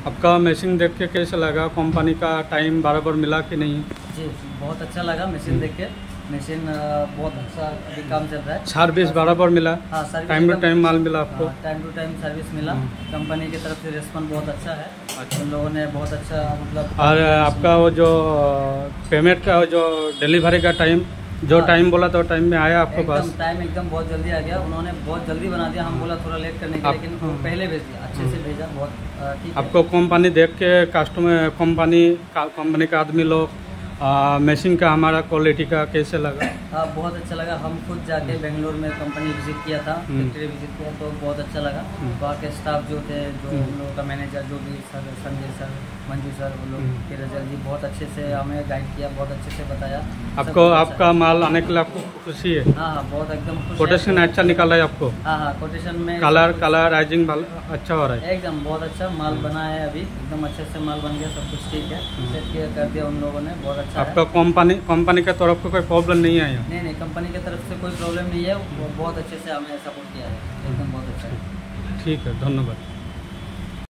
आपका मशीन देख के कैसा लगा? कंपनी का टाइम बराबर मिला कि नहीं? जी बहुत अच्छा लगा मशीन देख के। मशीन बहुत अच्छा अभी काम चल रहा है। सर्विस बराबर मिला? हाँ, सर्विस टाइम टू टाइम माल मिला आपको? टाइम टू टाइम सर्विस मिला। कंपनी की तरफ से रिस्पॉन्स बहुत अच्छा है। अच्छा। उन लोगों ने बहुत अच्छा मतलब। और आपका वो जो पेमेंट का जो डिलीवरी का टाइम जो टाइम बोला तो टाइम में आया आपके पास? टाइम एकदम बहुत जल्दी आ गया। उन्होंने बहुत जल्दी बना दिया। हम बोला थोड़ा लेट करने के लेकिन वो पहले भेज दिया, अच्छे से भेजा। बहुत ठीक है। आपको कंपनी देख के कस्टमर कंपनी का आदमी लोग मशीन का हमारा क्वालिटी का कैसे लगा? हाँ बहुत अच्छा लगा। हम खुद जाके बेंगलोर में कंपनी विजिट किया था, फैक्ट्री विजिट किया तो बहुत अच्छा लगा। वहाँ के स्टाफ जो थे, जो हम लोगों का मैनेजर जो भी sir, Sanjay sir, Manju sir, वो लोग फिरोजल जी बहुत अच्छे से हमें गाइड किया, बहुत अच्छे से बताया। आपको आपका माल आने के लिए आपको खुशी है? हाँ हाँ बहुत एकदम खुश। कोटेशन अच्छा निकाला है आपको? हाँ हाँ कोटेशन में कलराइजिंग अच्छा हो रहा है एकदम बहुत अच्छा माल बना है। अभी एकदम अच्छे से माल बन गया, सब कुछ ठीक है। सेट किया कर दिया उन लोगों ने, बहुत अच्छा। आपका कंपनी की तरफ से कोई प्रॉब्लम नहीं आया? नहीं, कंपनी की तरफ से कोई प्रॉब्लम नहीं है। वो बहुत अच्छे से हमें सपोर्ट किया है, एकदम बहुत अच्छा है। ठीक है, धन्यवाद।